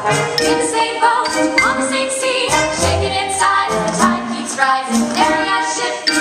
In the same boat, on the same sea, shaking inside, the tide keeps rising. There I ship.